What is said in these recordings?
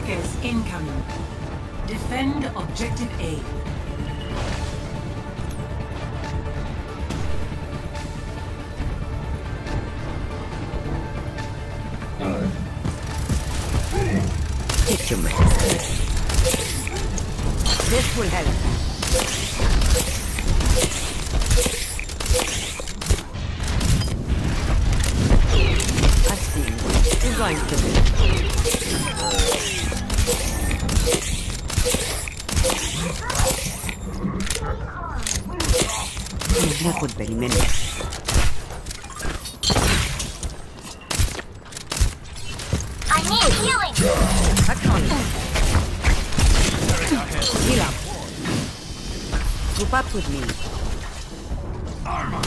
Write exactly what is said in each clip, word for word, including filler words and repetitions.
Attackers incoming. Defend objective A. Take your medicine. This will help. I see. You're going to be. ناخد بالي منك. I need healing. Acknowledge. Heal up. Group up with me. Come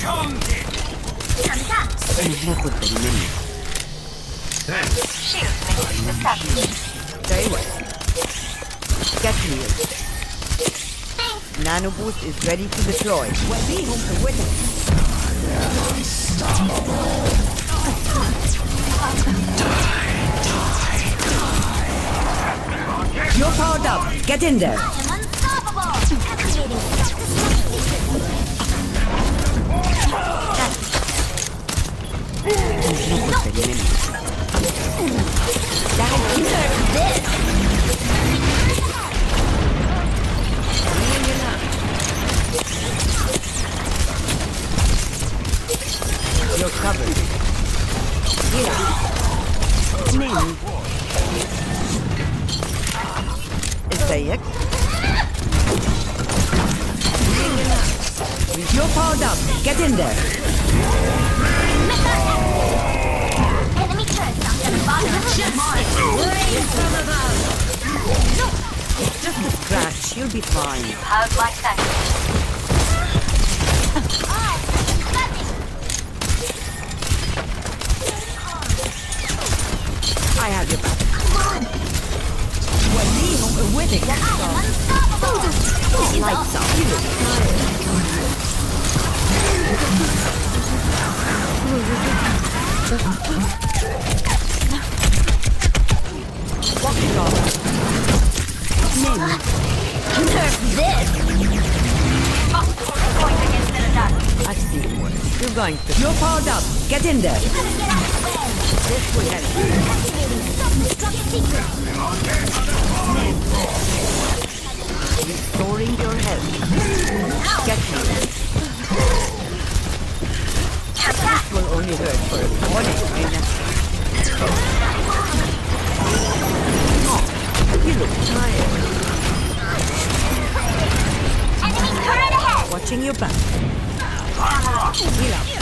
back. ناخد بالي منك. Shield mission established. Very well. Get healed. Nano boost is ready to deploy. We'll be home to witness. You're powered up. Get in there. I am unstoppable. Activating You're covered. Here. Name. ازيك؟ You're powered up. Get in there. enemy turret on the bottom. Just a scratch. You'll be fine. How'd like that? I have your back. وليهم قوتك. Lights out. You look Walk it off. Name. Nerf this. Going to get better done. I see. You're going to. You're powered up. Get in there. This will help. Activating self-destruct sequence. Restoring your health. Get me. This will only hurt for a morning, Raina. Oh, you look tired. Enemy turret ahead. Watching your back. Heal up.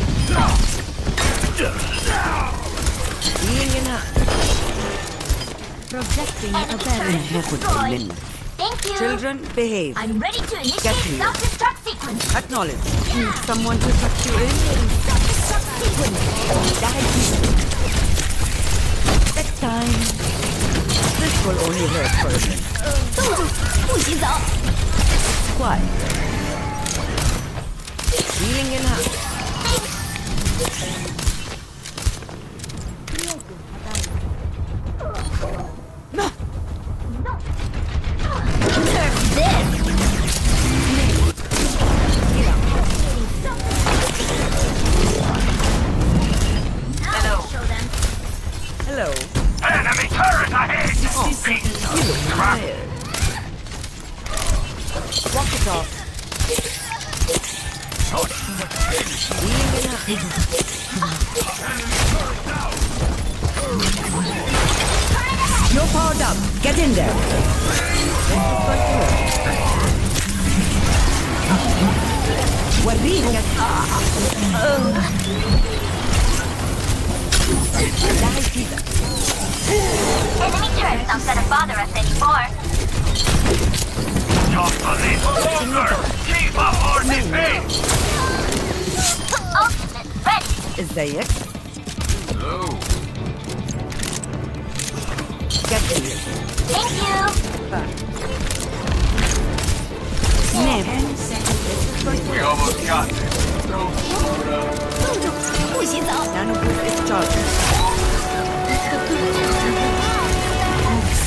Healing in hand. Projecting a Enemy barrier. turret destroyed. Thank you. Children, behave. I'm ready to Get initiate me. self-destruct sequence. Acknowledge. Need someone to tuck you in? Self-destruct sequence. Next time. This will only hurt for a minute. 动住，不许走。 Quiet. Healing in hand. No. Nerf this. Heal up. Hello. Show them. Hello. Enemy turret ahead! Oh, you look tired. Walk it off. Healing in hand. You're powered up. Get in there. وريهم. Enemy turrets aren't gonna bother us anymore. Just a little longer! Keep up our defense! Ultimate ready. ازيك؟ Hello. Get healed. Thank you. Name. We almost got this. 动住，不许走。 Nano boost is charged.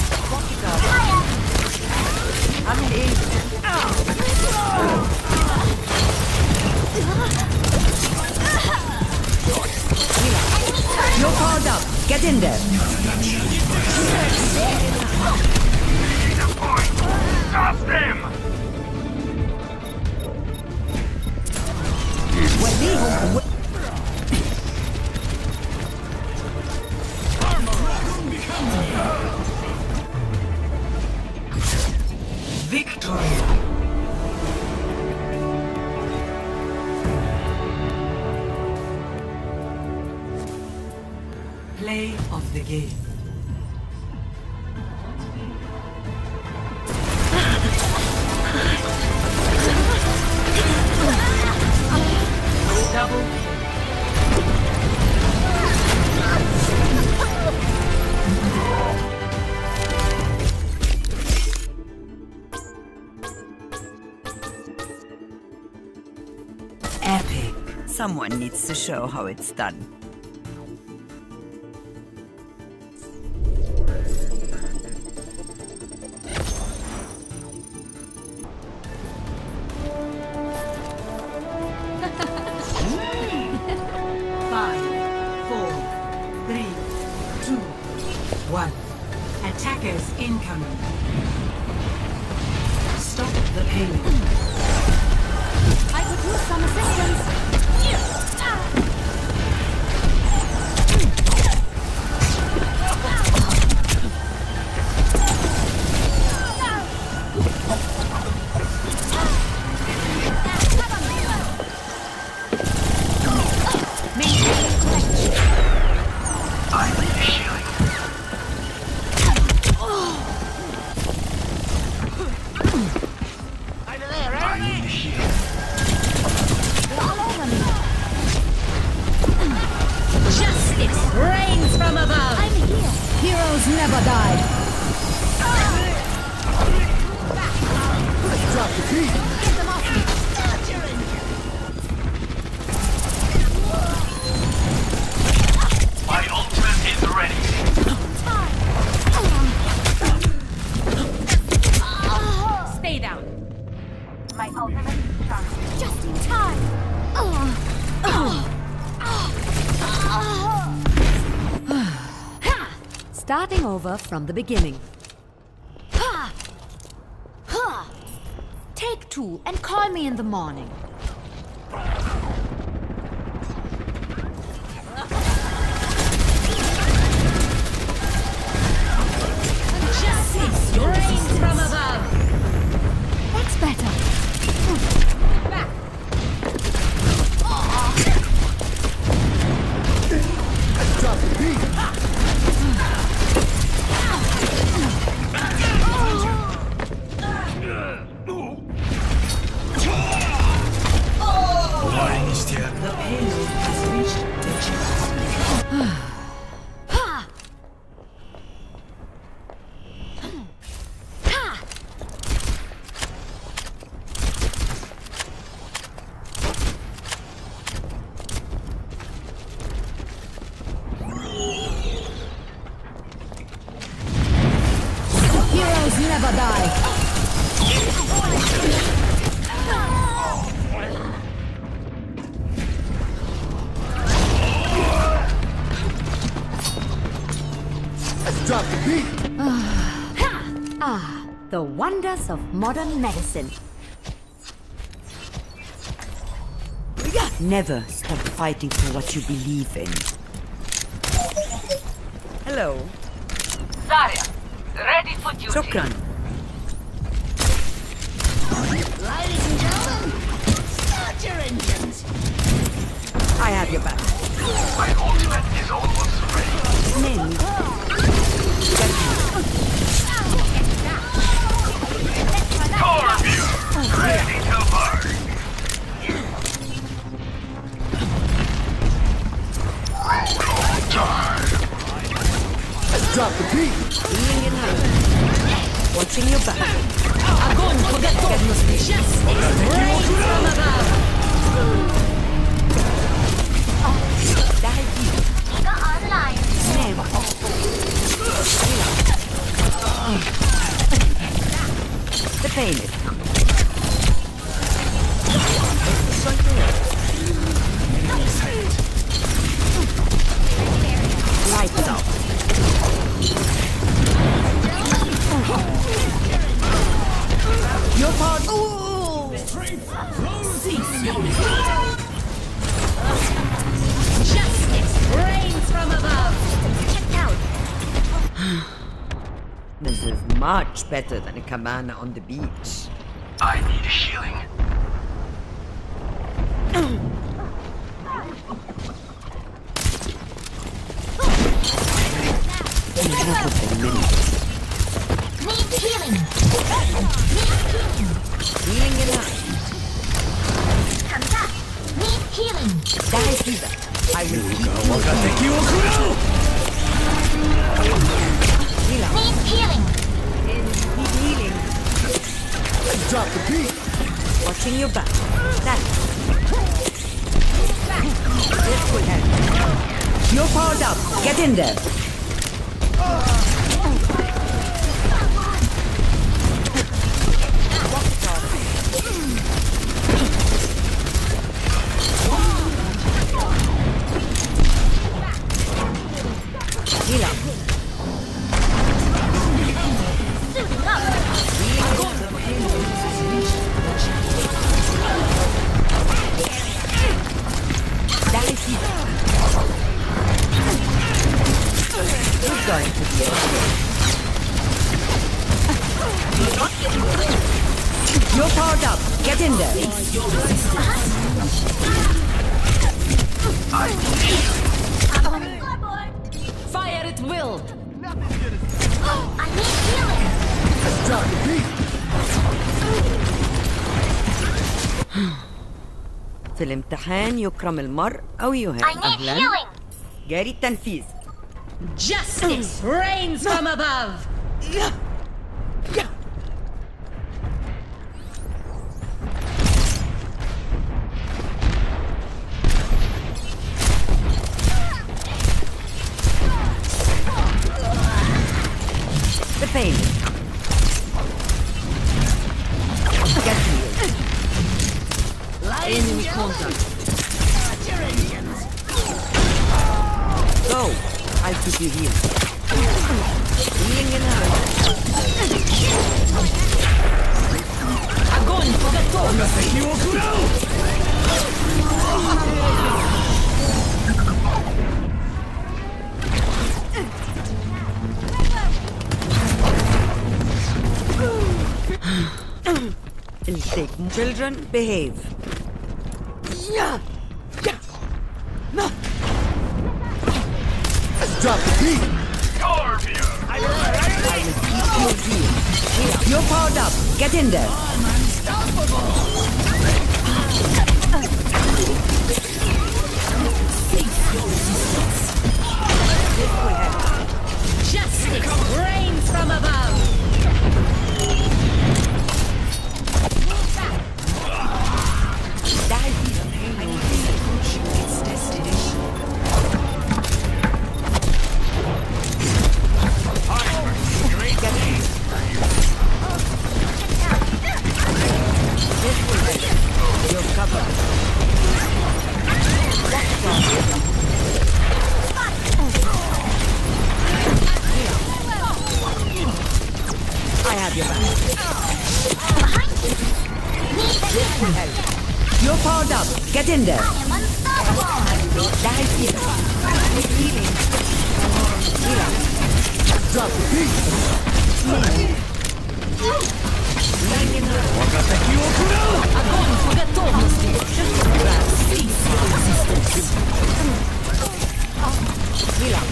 Get in there. Stop them! Victory. Play of the game. Double. Epic. Someone needs to show how it's done. Five, four, three, two, one. Attackers incoming. Stop the payload. I could use some assistance. Never died. Drop the key. Get them off me. My ultimate is ready. Stay down. My ultimate is charged. Just in time. Oh. Oh. Starting over from the beginning. Ha! Ha! Take two and call me in the morning. Justice rains from above. That's better. Back. Drop the key. The payload has reached the chip. Ha! Ha! Heroes never die. Drop the beat. Ah, the wonders of modern medicine. Never stop fighting for what you believe in. Hello. Zarya, ready for duty. Shukran. Ladies and gentlemen, start your engines. I have your back. My ultimate is almost ready. Name. Torview, ready to burn. Drop the beat. Healing in hand. Watching your back. Agony, forget forget. Justice rains from above. Giga online. Name. The pain is coming. Lights out. Much better than a cabana on the beach. I need healing. Need healing. Need healing. Healing enough. Come back. Need healing. Die fever. I will heal. Heal up. Need healing. Need healing. Drop the beat. Watching your back. That. This will help. You're powered up. Get in there. Heal up. Suiting up. Die fever. Who's going to be okay? You're powered up. Get in there. Fire at will. I need healing. Drop the beat. في الامتحان يكرم المرء أو يهان. I need أهلاً. healing. جاري التنفيذ. Justice reigns from above. The pain. Get healed. Enemy contact. Go. I'll keep you healed. Healing in hand. Огонь по готовности. It'll take children behave. Yeah. Yeah. No. Drop the beat. Scorpion! I will keep you healed. You're powered up. Get in there. Justice reigns from above. Die here. I need to push its destination. Get in. This will help. You're covered. I have your back. This will help. You're powered up. Get in there. I am unstoppable. Die here. Healing. Heal up. Drop the beat. Lying in hand. Огонь по готовности. Heal up.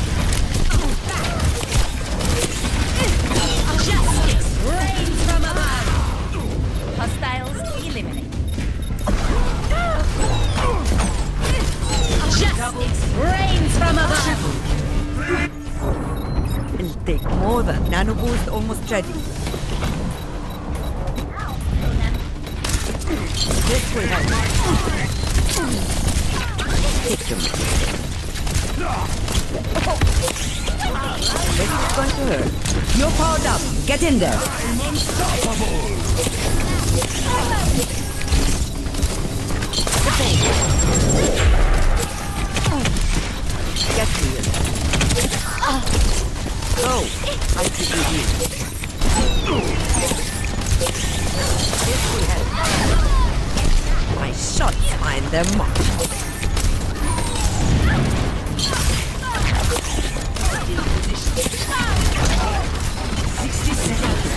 Justice reigns from above. Hostiles eliminated. Justice reigns from above. It'll take more than nano boost almost ready. This will help. Take them. This is going to hurt. You're powered up. Get in there. The pain. Get healed. Go. I'll keep you healed. This will help. My shots find their mark. sixty seconds.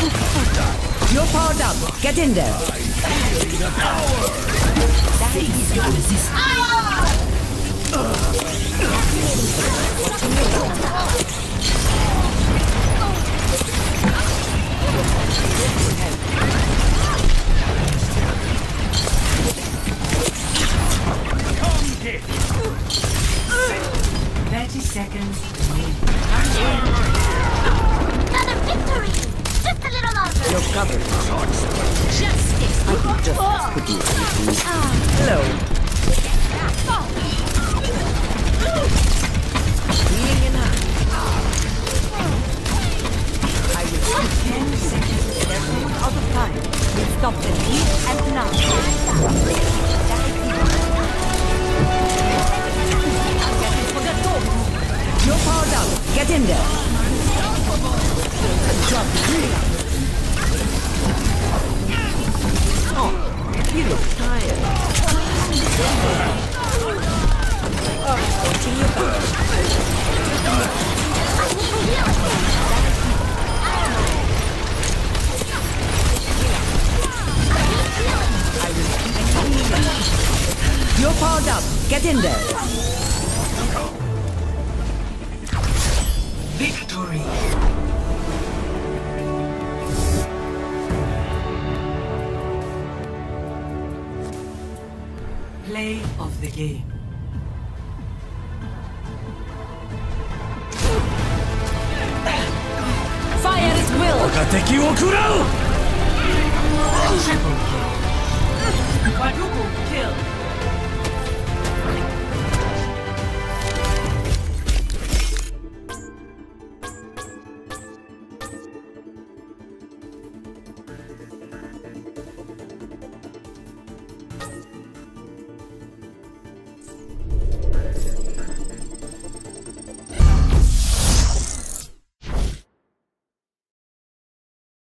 You're powered up. Get in there. Thirty seconds. Another victory! Just a little longer. You're covered. Justice. I could just put you anything. Hello. Healing in hand. I will shoot ten seconds. There's no other time. We stop the heat and now. You're powered up. Get in there. Drop the beat. Oh, you look tired. Oh, watching your back. You're powered up. Get in there. Victory. Play of the game. Fire at will. 敵を食らう